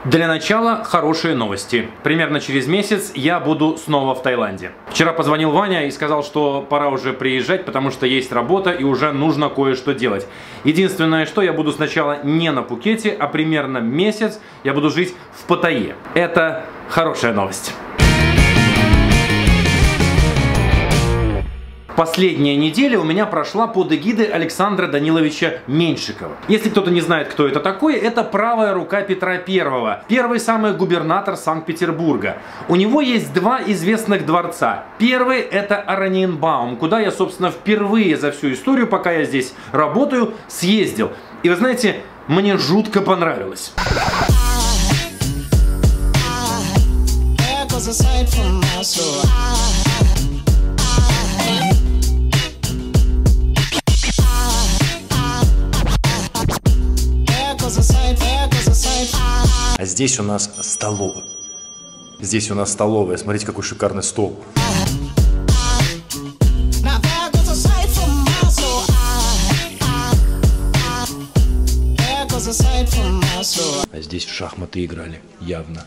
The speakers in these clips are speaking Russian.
Для начала хорошие новости. Примерно через месяц я буду снова в Таиланде. Вчера позвонил Ваня и сказал, что пора уже приезжать, потому что есть работа и уже нужно кое-что делать. Единственное, что я буду сначала не на Пхукете, а примерно месяц я буду жить в Паттайе. Это хорошая новость. Последняя неделя у меня прошла под эгидой Александра Даниловича Меньшикова. Если кто-то не знает, кто это такой, это правая рука Петра I, первый самый губернатор Санкт-Петербурга. У него есть два известных дворца. Первый — это Ораниенбаум, куда я, собственно, впервые за всю историю, пока я здесь работаю, съездил. И вы знаете, мне жутко понравилось. А здесь у нас столовая. Здесь у нас столовая. Смотрите, какой шикарный стол. А здесь в шахматы играли, явно.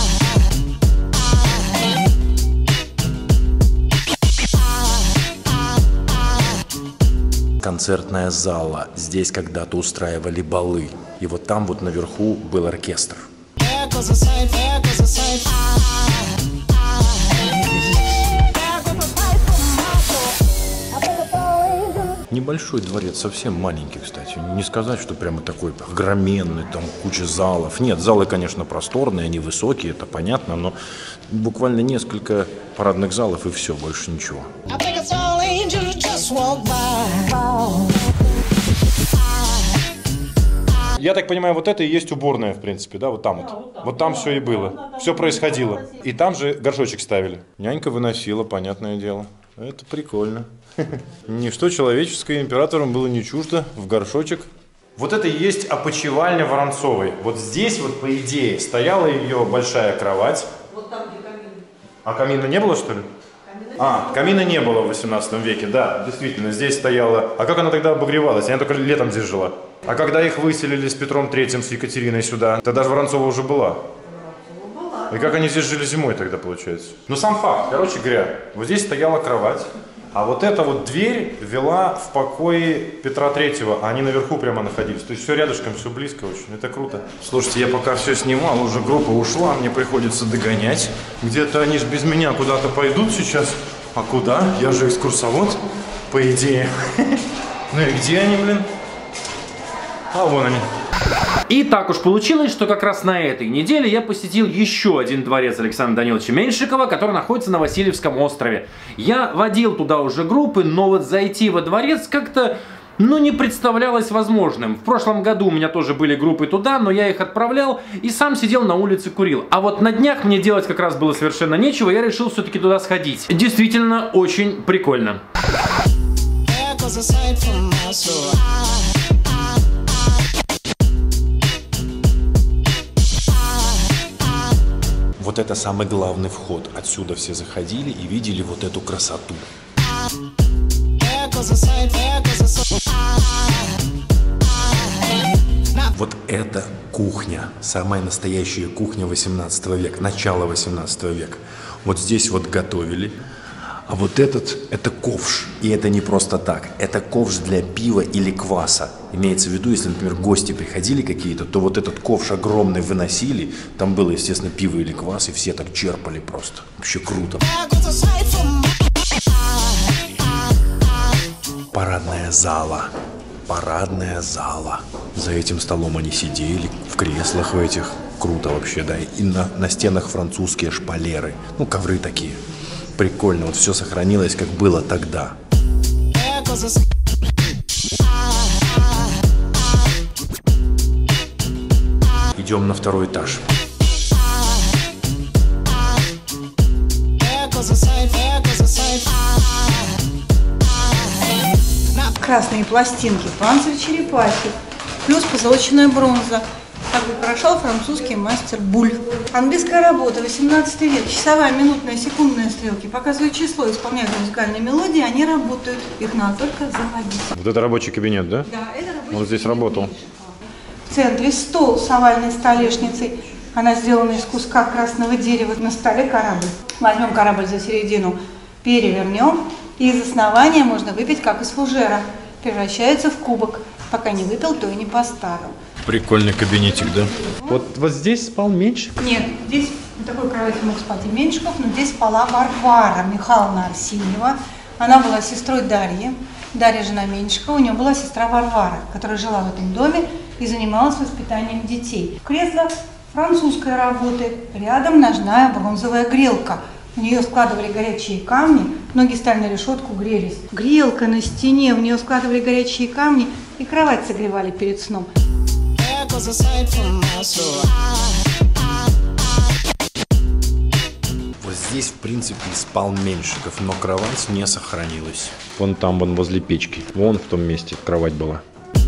Концертная зала. Здесь когда-то устраивали балы. И вот там вот наверху был оркестр. Небольшой дворец, совсем маленький, кстати. Не сказать, что прямо такой огроменный, там куча залов. Нет, залы, конечно, просторные, они высокие, это понятно, но буквально несколько парадных залов и все, больше ничего. Я так понимаю, вот это и есть уборная, в принципе, да, вот там вот. Вот там все и было, все происходило. И там же горшочек ставили. Нянька выносила, понятное дело. Это прикольно. Ничто человеческое императорам было не чуждо, в горшочек. Вот это и есть опочивальня Воронцовой. Вот здесь вот, по идее, стояла ее большая кровать. Вот там, где камин. А камина не было, что ли? Камина не было в 18 веке, да, действительно, здесь стояла. А как она тогда обогревалась? Она только летом здесь жила. А когда их выселили с Петром III, с Екатериной сюда, тогда же Воронцова уже была. И как они здесь жили зимой тогда, получается? Ну, сам факт, короче говоря, вот здесь стояла кровать, а вот эта вот дверь вела в покои Петра III, а они наверху прямо находились. То есть все рядышком, все близко очень, это круто. Слушайте, я пока все снимал, уже группа ушла, мне приходится догонять. Где-то они же без меня куда-то пойдут сейчас. А куда? Я же экскурсовод, по идее. Ну и где они, блин? А вон они. И так уж получилось, что как раз на этой неделе я посетил еще один дворец Александра Даниловича Меньшикова, который находится на Васильевском острове. Я водил туда уже группы, но вот зайти во дворец как-то, не представлялось возможным. В прошлом году у меня тоже были группы туда, но я их отправлял и сам сидел на улице курил. А вот на днях мне делать как раз было совершенно нечего, я решил все-таки туда сходить. Действительно очень прикольно. Вот это самый главный вход. Отсюда все заходили и видели вот эту красоту. Вот это кухня. Самая настоящая кухня 18 века. Начало 18 века. Вот здесь вот готовили. А вот это ковш. И это не просто так. Это ковш для пива или кваса. Имеется в виду, если, например, гости приходили какие-то, то вот этот ковш огромный выносили. Там было, естественно, пиво или квас, и все так черпали просто. Вообще круто. Парадная зала. Парадная зала. За этим столом они сидели, в креслах в этих. Круто вообще, да. И на стенах французские шпалеры. Ковры такие. Прикольно, вот все сохранилось, как было тогда. Идем на второй этаж. Красные пластинки, панцирь черепахи, плюс позолоченная бронза. Так украшал французский мастер Буль. Английская работа, 18 век. Часовая, минутная, секундная стрелки показывают число, исполняют музыкальные мелодии, они работают. Их надо только заводить. Вот это рабочий кабинет, да? Да, это рабочий Он здесь работал. В центре стол с овальной столешницей. Она сделана из куска красного дерева. На столе корабль. Возьмем корабль за середину, перевернем, и из основания можно выпить, как из фужера. Превращается в кубок. Пока не выпил, то и не поставил. Прикольный кабинетик, да? Вот здесь спал Меньшиков? Нет, здесь на такой кровати мог спать и Меньшиков, но здесь спала Варвара Михайловна Арсеньева. Она была сестрой Дарьи. Дарья жена Меньшикова, у нее была сестра Варвара, которая жила в этом доме и занималась воспитанием детей. Кресло французской работы, рядом ножная бронзовая грелка. В нее складывали горячие камни, ноги стали на решетку, грелись. Грелка на стене, в нее складывали горячие камни и кровать согревали перед сном. Вот здесь, в принципе, спал Меньшиков, но кровать не сохранилась. Вон там, вон возле печки. Вон в том месте кровать была.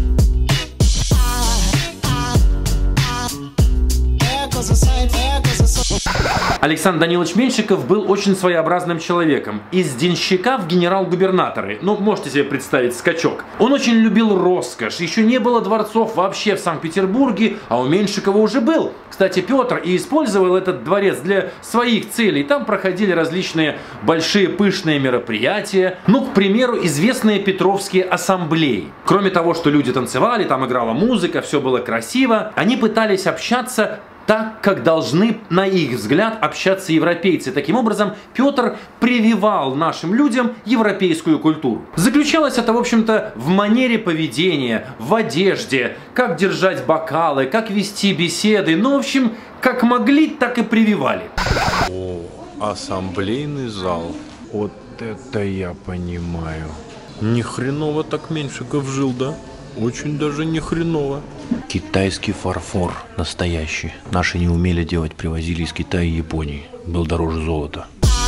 Александр Данилович Меньшиков был очень своеобразным человеком. Из денщика в генерал-губернаторы. Ну, можете себе представить скачок. Он очень любил роскошь. Еще не было дворцов вообще в Санкт-Петербурге, а у Меньшикова уже был. Кстати, Петр и использовал этот дворец для своих целей. Там проходили различные большие пышные мероприятия. Ну, к примеру, известные Петровские ассамблеи. Кроме того, что люди танцевали, там играла музыка, все было красиво, они пытались общаться так, как должны, на их взгляд, общаться европейцы. Таким образом, Петр прививал нашим людям европейскую культуру. Заключалось это, в общем-то, в манере поведения, в одежде, как держать бокалы, как вести беседы. Ну, в общем, как могли, так и прививали. О, ассамблейный зал. Вот это я понимаю. Ни хреново так Меньшиков жил, да? Очень даже не хреново. Китайский фарфор настоящий. Наши не умели делать, привозили из Китая и Японии. Был дороже золота.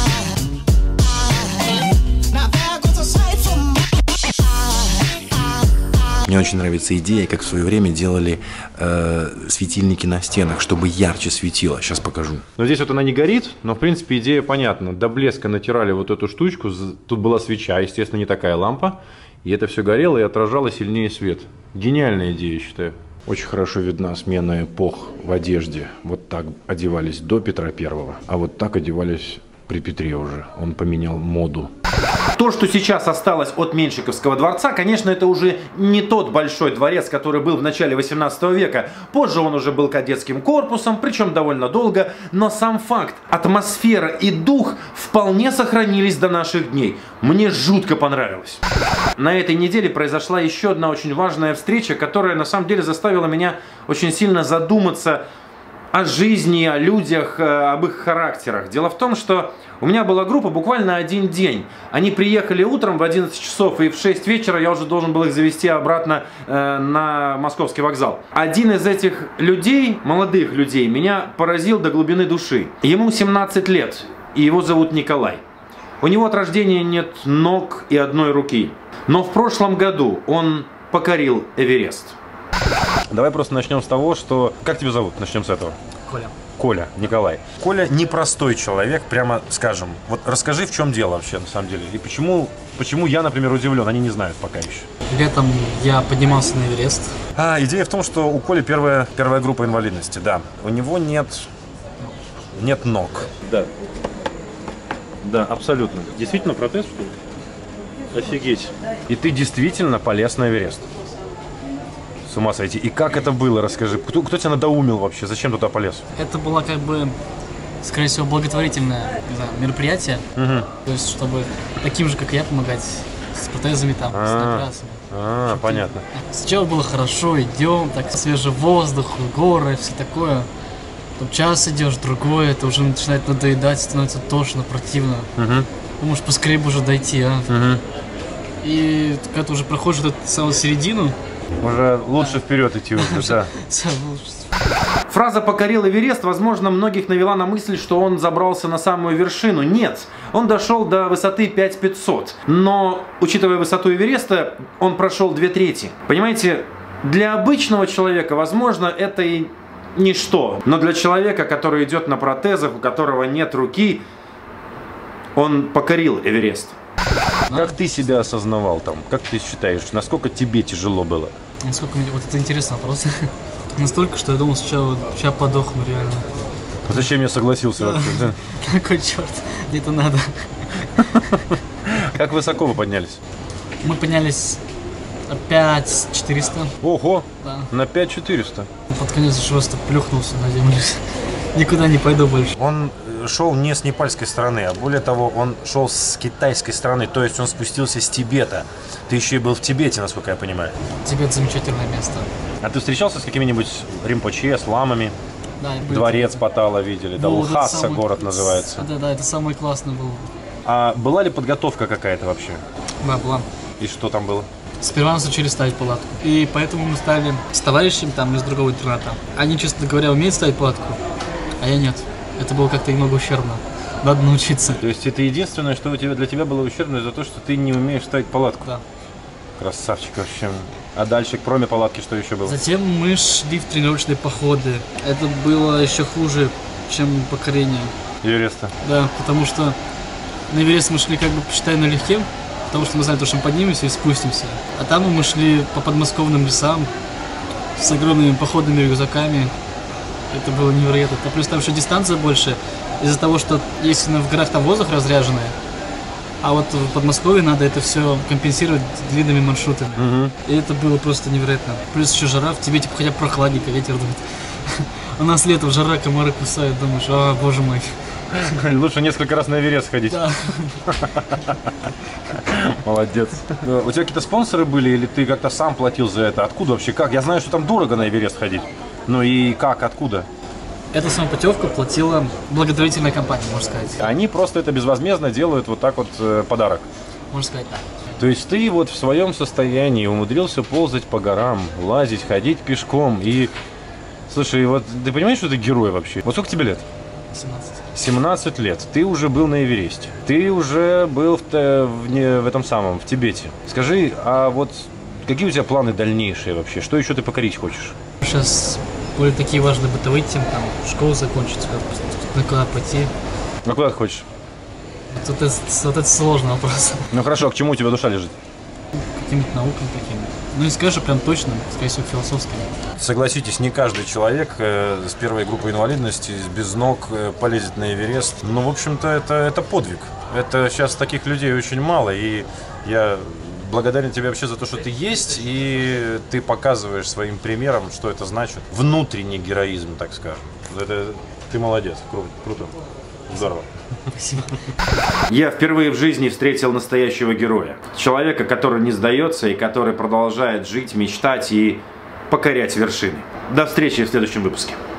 Мне очень нравится идея, как в свое время делали светильники на стенах, чтобы ярче светило. Сейчас покажу. Но здесь вот она не горит, но в принципе идея понятна. До блеска натирали вот эту штучку. Тут была свеча, естественно, не такая лампа. И это все горело и отражало сильнее свет. Гениальная идея, я считаю. Очень хорошо видна смена эпох в одежде. Вот так одевались до Петра Первого, а вот так одевались при Петре уже. Он поменял моду. То, что сейчас осталось от Меньшиковского дворца, конечно, это уже не тот большой дворец, который был в начале 18 века. Позже он уже был кадетским корпусом, причем довольно долго. Но сам факт, атмосфера и дух вполне сохранились до наших дней. Мне жутко понравилось. На этой неделе произошла еще одна очень важная встреча, которая на самом деле заставила меня очень сильно задуматься о жизни, о людях, об их характерах. Дело в том, что у меня была группа буквально один день. Они приехали утром в 11 часов, и в 6 вечера я уже должен был их завести обратно на Московский вокзал. Один из этих людей, молодых людей, меня поразил до глубины души. Ему 17 лет, и его зовут Николай. У него от рождения нет ног и одной руки. Но в прошлом году он покорил Эверест. Давай просто начнем с того, что... Как тебя зовут? Начнем с этого. Коля. Коля, Николай. Коля непростой человек, прямо скажем. Вот расскажи, в чем дело вообще, на самом деле. И почему я, например, удивлен, они не знают пока еще. Летом я поднимался на Эверест. Идея в том, что у Коли первая группа инвалидности, да. У него нет ног. Да. Да, абсолютно. Действительно протез, что ли? Офигеть. И ты действительно полез на Эверест. С ума сойти. И как это было, расскажи. Кто тебя надоумил вообще? Зачем туда полез? Это было как бы, скорее всего, благотворительное, не знаю, мероприятие. Угу. То есть, чтобы таким же, как и я, помогать с протезами там, с операциями. Понятно. Сначала было хорошо, идем, так свежий воздух, горы, все такое. Потом час идешь, другое, это уже начинает надоедать, становится тошно, противно. Угу. Думаешь, поскорее бы уже дойти, а? Угу. И когда ты уже проходишь вот эту самую середину, уже лучше вперед идти уже, да. Фраза «покорил Эверест», возможно, многих навела на мысль, что он забрался на самую вершину. Нет, он дошел до высоты 5500. Но, учитывая высоту Эвереста, он прошел 2/3. Понимаете, для обычного человека, возможно, это и ничто. Но для человека, который идет на протезах, у которого нет руки, он покорил Эверест. Как ты себя осознавал там? Как ты считаешь, насколько тебе тяжело было? Насколько мне... Вот это интересный вопрос. Настолько, что я думал, сейчас подохну реально. Зачем я согласился вообще? Да? Какой черт, где-то надо. Как высоко вы поднялись? Мы поднялись 5400. Ого, Да. на 5400. Под конец просто плюхнулся на землю. Никуда не пойду больше. Он шел не с непальской стороны, а более того, он шел с китайской стороны, то есть он спустился с Тибета. Ты еще и был в Тибете, насколько я понимаю. Тибет замечательное место. А ты встречался с какими-нибудь Ринпоче, с ламами? Да, и были Дворец Патала видели, да, вот это Лхаса самый- город называется. Да, это самый классный был. А была ли подготовка какая-то вообще? Да, была. И что там было? Сперва нас учили ставить палатку. И поэтому мы стали с товарищем там из другого интерната. Они, честно говоря, умеют ставить палатку, а я нет. Это было как-то немного ущербно. Надо научиться. То есть это единственное, что для тебя было ущербно, за то, что ты не умеешь ставить палатку? Да. Красавчик вообще. А дальше, кроме палатки, что еще было? Затем мы шли в тренировочные походы. Это было еще хуже, чем покорение. Эвереста. Да, потому что на Эверест мы шли как бы, посчитай, налегке, потому что мы знали, что мы поднимемся и спустимся. А там мы шли по подмосковным лесам с огромными походными рюкзаками. Это было невероятно. А плюс там еще дистанция больше, из-за того, что если в горах там воздух разряженный, а вот в Подмосковье надо это все компенсировать длинными маршрутами. И это было просто невероятно. Плюс еще жара, в Тибете хотя бы прохладненько, ветер дует. У нас летом жара, комары кусают, думаешь, а, боже мой. Лучше несколько раз на Эверест ходить. Да. Молодец. У тебя какие-то спонсоры были или ты как-то сам платил за это? Откуда вообще? Как? Я знаю, что там дорого на Эверест ходить. Ну и как? Откуда? Эту саму путевку платила благотворительная компания, можно сказать. Они просто это безвозмездно делают вот так вот подарок. Можно сказать, да. То есть ты вот в своем состоянии умудрился ползать по горам, лазить, ходить пешком и... Слушай, вот ты понимаешь, что ты герой вообще? Вот сколько тебе лет? 17. 17 лет. Ты уже был на Эвересте. Ты уже был в этом самом, в Тибете. Скажи, а вот какие у тебя планы дальнейшие вообще? Что еще ты покорить хочешь? Сейчас более такие важные бытовые темы, там, школу закончить, на куда пойти. Ну куда ты хочешь? Вот это сложный вопрос. Ну хорошо, а к чему у тебя душа лежит? Каким-то наукам таким. Ну не скажу прям точно, скорее всего, философским. Согласитесь, не каждый человек с первой группой инвалидности, без ног полезет на Эверест. Ну, в общем-то, это подвиг. Это сейчас таких людей очень мало, и я благодарен тебе вообще за то, что ты есть, и ты показываешь своим примером, что это значит. Внутренний героизм, так скажем. Ты молодец, круто, здорово. Спасибо. Я впервые в жизни встретил настоящего героя. Человека, который не сдается и который продолжает жить, мечтать и покорять вершины. До встречи в следующем выпуске.